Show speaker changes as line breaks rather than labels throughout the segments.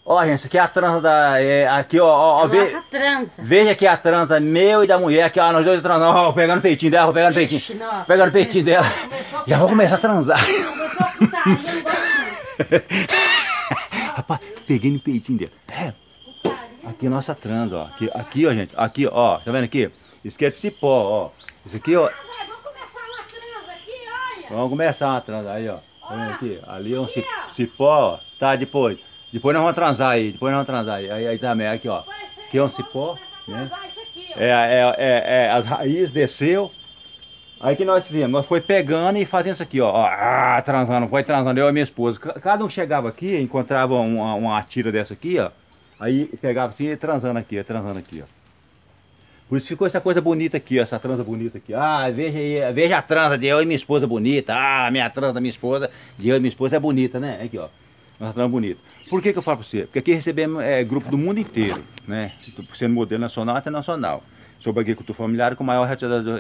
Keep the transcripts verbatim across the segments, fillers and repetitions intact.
Ó, gente, isso aqui é a trança da... É, aqui, ó, ó, ó ve,
Nossa trança.
veja aqui a trança meu e da mulher, aqui, ó, nós dois transando, ó, vou pegando o peitinho dela, vou pegando o peitinho,
Ixi, nossa.
pegando o peitinho dela, já vou começar a transar.
Começou a putaria, eu não gosto não.
Rapaz, peguei no peitinho dela. É. Aqui é nossa transa, ó, aqui, aqui, ó, gente, aqui, ó, tá vendo aqui? Isso aqui é de cipó, ó, isso aqui, ó.
Vamos começar uma transa aqui, olha.
Vamos começar uma transa aí, ó, tá vendo aqui? Ali é um ci- cipó, ó, tá, depois. Depois nós vamos transar aí, depois nós vamos transar aí, aí, aí também, aqui ó, isso aqui é um cipó, né? É, é, é, é, as raízes desceu, aí que nós fizemos, nós foi pegando e fazendo isso aqui ó, ó ah, transando, foi transando, eu e minha esposa, cada um chegava aqui, encontrava uma, uma tira dessa aqui ó, aí pegava assim e transando aqui, transando aqui ó. Por isso ficou essa coisa bonita aqui, ó, essa transa bonita aqui, ah, veja aí, veja a transa de eu e minha esposa bonita, ah, minha transa da minha esposa, de eu e minha esposa é bonita, né, aqui ó. Nossa, tão bonito. Por que que eu falo para você? Porque aqui recebemos é, grupo do mundo inteiro, né? Sendo modelo nacional e internacional. Sobre agricultura familiar com o maior reutilizador,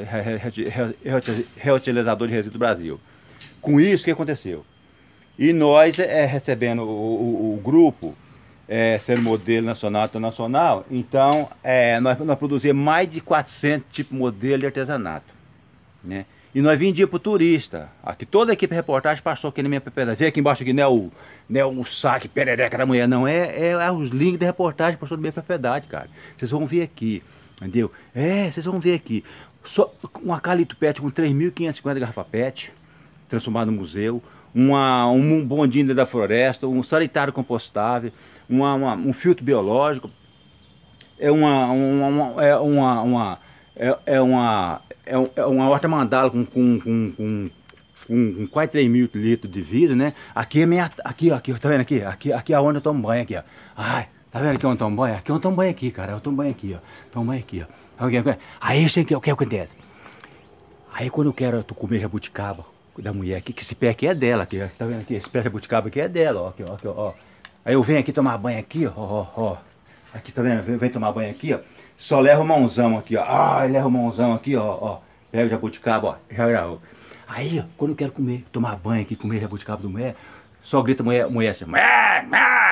reutilizador de resíduos do Brasil. Com isso, o que aconteceu? E nós, é, recebendo o, o, o grupo, é, sendo modelo nacional e internacional, então é, nós, nós produzimos mais de quatrocentos tipos de modelo de artesanato, né? E nós vendíamos para o turista. Aqui toda a equipe de reportagem passou aqui na minha propriedade. Vê aqui embaixo aqui, não é o, não é o saque perereca da mulher, não. É, é, é os links de reportagem passou na minha propriedade, cara. Vocês vão ver aqui, entendeu? É, vocês vão ver aqui. Só uma calito pet com três mil quinhentas e cinquenta garrafa pet, transformado no museu. Uma, um bondinho da floresta, um sanitário compostável, uma, uma, um filtro biológico. É uma... uma, uma, é uma, uma É, é uma é, é uma horta mandala com, com, com, com, com, com quase três mil litros de vidro, né? Aqui é minha. Aqui, ó, aqui, tá vendo aqui? Aqui, aqui é onde eu tomo banho aqui, ó. Ai, tá vendo aqui onde eu tomo banho? Aqui eu tomo banho aqui, cara. Eu tomo banho aqui, ó. Tomo banho aqui, ó. Aí isso aqui, o que acontece? Aí quando eu quero tu comer jabuticaba da mulher aqui, que esse pé aqui é dela, aqui, tá vendo aqui? Esse pé de jabuticaba aqui é dela, ó. Aqui, ó, aqui, ó. Aí eu venho aqui tomar banho aqui, ó, ó, ó. Aqui, tá vendo? Vem, vem tomar banho aqui, ó. Só leva o mãozão aqui, ó. Ah, leva o mãozão aqui, ó, ó. Pega o jabuticaba, ó. Já gravou. Aí, ó, quando eu quero comer, tomar banho aqui, comer jabuticaba do mulher, só grita a mulher, mulher assim. Mulher,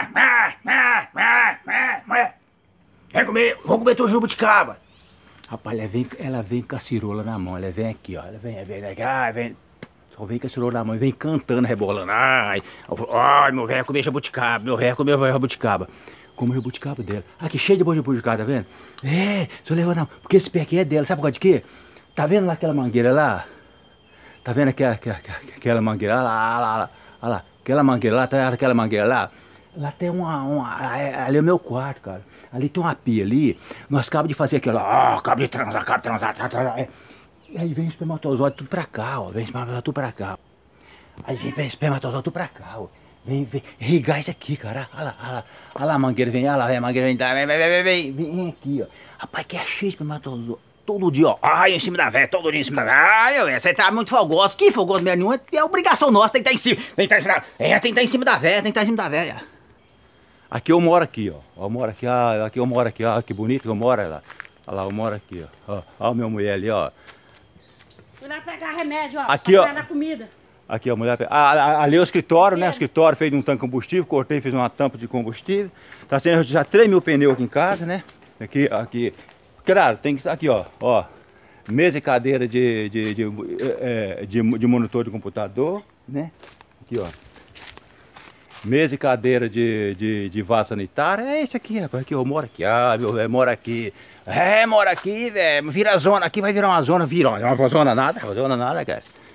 vem comer, vou comer teu jabuticaba. Rapaz, ela vem, ela vem com a cirola na mão, ela vem aqui, ó. Ela vem, vem, vem, ah, vem. Só vem com a cirola na mão, vem cantando, rebolando. Ai, ai, meu velho comer jabuticaba, meu velho comer jabuticaba. Como o jabuticaba dela. Aqui, cheio de boa jabuticaba, tá vendo? É, só leva não. Porque esse pé aqui é dela, sabe por causa de quê? Tá vendo lá aquela mangueira lá? Tá vendo aquela, aquela, aquela mangueira lá, lá, lá, lá, lá? Aquela mangueira lá, tá vendo aquela mangueira lá? Lá tem uma, uma... Ali é o meu quarto, cara. Ali tem uma pia ali. Nós acabamos de fazer aquilo lá. Ó, acabamos de transar, acabamos de transar, transar. É. E aí vem o espermatozoide tudo pra cá, ó. Vem o espermatozoide tudo pra cá. Aí vem o espermatozoide tudo pra cá, ó. Vem, vem, irrigar isso aqui, cara. Olha lá, olha lá, olha lá a mangueira, vem, olha lá, vem a mangueira, vem, vem, vem, vem, vem, vem aqui, ó. Rapaz, que é cheio de espermatozoide. Todo dia, ó. Ai, em cima da véia, todo dia em cima da véia. Ai, meu velho, você tá muito fogoso. Que fogoso mesmo nenhum? É obrigação nossa, tem que estar em cima. Tem que estar em cima. É, tem que estar em cima da véia, tem que estar em cima da véia. Aqui eu moro aqui, ó. Eu moro aqui, ó. Aqui eu moro aqui, ó. Que bonito que eu moro, olha lá. Olha lá, eu moro aqui, ó. Ó, ó a minha mulher ali, ó.
Fui lá pegar remédio, ó.
Aqui, ó.
Na comida.
Aqui, a mulher. Ah, ali é o escritório, né? O escritório fez um tanque de combustível, cortei, fiz uma tampa de combustível. Tá sendo já três mil pneus aqui em casa, né? Aqui, aqui. Claro, tem que estar aqui, ó. Ó. Mesa e cadeira de, de, de, de, de, de monitor de computador, né? Aqui, ó. Mesa e cadeira de, de, de vaso sanitário. É isso aqui, rapaz. Aqui, eu moro aqui. Ah, meu velho, mora aqui. É, mora aqui, velho. Vira zona. Aqui vai virar uma zona, vira. Não é uma zona nada, uma zona nada, cara.